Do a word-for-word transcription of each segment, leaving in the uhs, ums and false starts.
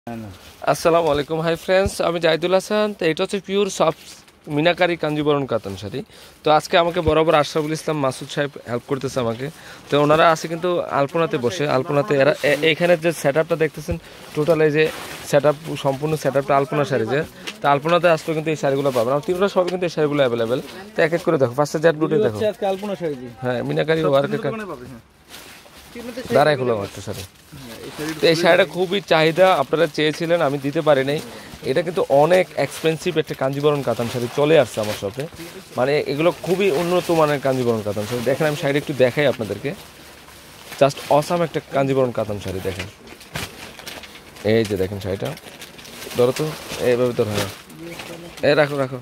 আসসালামু আলাইকুম, hi friends, আমি জাহিদুল হাসান। তো এটা হচ্ছে পিওর সফট মিনাকারি কাঞ্জিবরণ কাতান শাড়ি। তো আজকে আমাকে বরাবর আশরাফুল ইসলাম মাসুদ সাহেব হেল্প করতেছে আমাকে। তো ওনারা আছে কিন্তু আলপনাতে বসে, আলপনাতে এরা এখানে যে সেট আপটা দেখতেছেন, টোটাল এই যে সেট আপ, সম্পূর্ণ সেট আপটা আলপনা শাড়ি। যে তো আলপনাতে আসলে কিন্তু এই শাড়িগুলো পাবেন, আর তিনটা সবই কিন্তু এই শাড়িগুলো অ্যাভেলেবেল। তো এক এক করে দেখো, ফার্স্টে জ্যাট ব্লুটে দেখো, হ্যাঁ মিনাকারি ওয়ার্কের দাঁড়ায় খোলা একটা শাড়ি। তো এই শাড়িটা খুবই চাহিদা, আপনারা চেয়েছিলেন, আমি দিতে পারি নাই। এটা কিন্তু অনেক এক্সপেন্সিভ একটা কাঞ্জিবরণ কাতান শাড়ি চলে আসছে আমার শপে। মানে এগুলো খুবই উন্নত মানের কাঞ্জিবরণ কাতান শাড়ি। দেখেন আমি শাড়িটা একটু দেখাই আপনাদেরকে, জাস্ট অসাম একটা কাঞ্জিবরণ কাতান শাড়ি। দেখেন এই যে দেখেন শাড়িটা, ধরো তো এইভাবে ধরো, হ্যাঁ এ রাখো রাখো।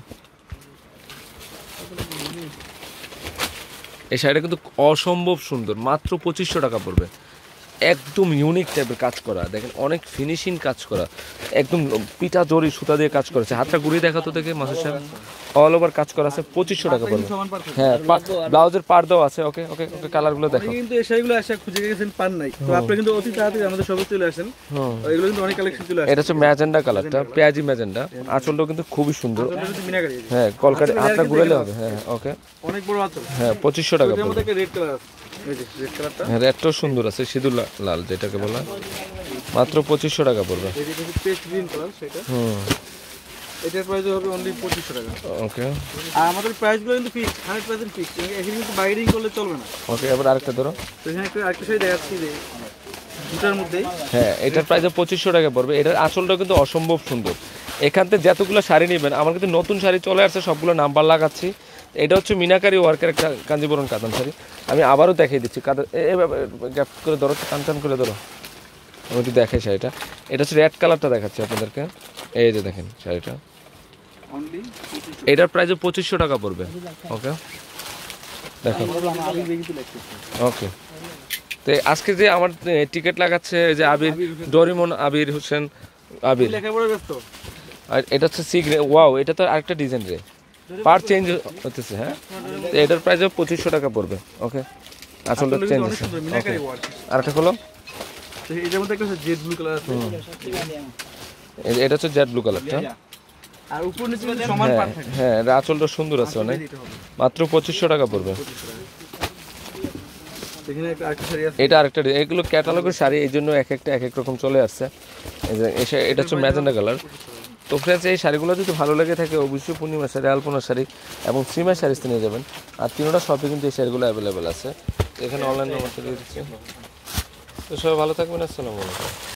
এই শাড়িটা কিন্তু অসম্ভব সুন্দর, মাত্র পঁচিশশো টাকা পড়বে। একদম ইউনিক টাইপের কাজ করা, দেখেন অনেক ফিনিশিং কাজ করা, একদম পিটা জরি সুতা দিয়ে কাজ করেছে। হাতটা ঘুরিয়ে দেখাতো দেখে মাসুদ সাহেব, অল ওভার কাজ করা আছে, পঁচিশশো টাকা পড়বে। হ্যাঁ ব্লাউজের পার দেওয়া আছে। ওকে ওকে ওকে কালারগুলো দেখো। কিন্তু এই শাড়িগুলো আসে খুঁজে গেছেন পান নাই, তো আপনি কিন্তু অতি তাড়াতাড়ি আমাদের শপে চলে আসেন। এগুলো কিন্তু অনেক কালেকশন চলে আসে। এটা হচ্ছে ম্যাজেন্ডা কালারটা, পেঁয়াজি ম্যাজেন্ডা। আঁচলটাও কিন্তু খুবই সুন্দর, হ্যাঁ কলকাতা, হাতটা ঘুরাইলে হবে। হ্যাঁ ওকে, অনেক বড় আঁচল। হ্যাঁ পঁচিশশো টাকা এর পড়বে। মধ্যে একটা রেড কালার আছে, এই যে রেড কালারটা, হ্যাঁ রেডটাও সুন্দর আছে, সিঁদুর লাল যেটাকে বলা, মাত্র পঁচিশশো টাকা পড়বে। এই যে পেস্ট গ্রিন কালার সেটা, হুম এটার প্রাইস হবে অনলি পঁচিশশো টাকা। ওকে, আর আমাদের প্রাইসগুলো কিন্তু ফিক্সড, হান্ড্রেড পার্সেন্ট ফিক্সড। এখানে কিন্তু বাইরিং করলে চলবে না। ওকে এবার আরেকটা ধরো। তো এখানে একটা আরেকটা শাড়ি দেখাচ্ছি যে দুটার মধ্যেই, হ্যাঁ এটার প্রাইস পঁচিশশো টাকা পড়বে। এটার আঁচলটা কিন্তু অসম্ভব সুন্দর। এখান থেকে যতগুলো শাড়ি নেবেন, আমার কিন্তু নতুন শাড়ি চলে আসছে, সবগুলো নাম্বার লাগাচ্ছি। এটা হচ্ছে মিনাকারি ওয়ার্কের একটা কাঞ্জিবরণ কাতান শাড়ি। আমি আবারও দেখিয়ে দিচ্ছি, কাদের এভাবে গ্যাপ করে ধরো, টান টান করে ধরো, আমি একটু দেখাই শাড়িটা। এটা হচ্ছে রেড কালারটা দেখাচ্ছি আপনাদেরকে, এই যে দেখেন শাড়িটা, অনলি এটার প্রাইস পঁচিশশো টাকা পড়বে। ওকে দেখো, ওকে। তো আজকে যে আমার টিকিট লাগাচ্ছে যে আবির, ডরিমন আবির হোসেন আবির, লেখাপড়া ব্যস্ত। আর এটা হচ্ছে সিগ্রে, ওয়াও এটা তো আরেকটা ডিজাইন রে, পার চেঞ্জ হতেছে। হ্যাঁ তো এটার প্রাইস পঁচিশশো টাকা পড়বে। ওকে আসলে চেঞ্জ আছে। আরেকটা হলো তো এটার মধ্যে একটা জেড ব্লু কালার আছে, এটা হচ্ছে জেড ব্লু কালারটা। আর উপর নিচে কিন্তু সমান পার থাকে। হ্যাঁ এটা আঁচলটা সুন্দর আছে অনেক, মাত্র পঁচিশশো টাকা পড়বে। এখানে একটা আরেকটা শাড়ি আছে, এটা আরেকটা, এগুলো ক্যাটালগের শাড়ি, এই জন্য এক একটা এক এক রকম চলে আসছে। এই যে এটা হচ্ছে ম্যাজেন্ডা কালার। তো ফ্রেন্ডস এই শাড়িগুলো যদি ভালো লেগে থাকে, অবশ্যই পূর্ণিমা শাড়ি, আলপনা শাড়ি এবং শ্রীমা শাড়িতে নিয়ে যাবেন। আর তিনটা শপে কিন্তু এই শাড়িগুলো অ্যাভেলেবেল আছে। এখানে অনলাইন নাম্বারটা দিয়ে দিচ্ছি। তো সবাই ভালো থাকবেন, আসসালামু আলাইকুম।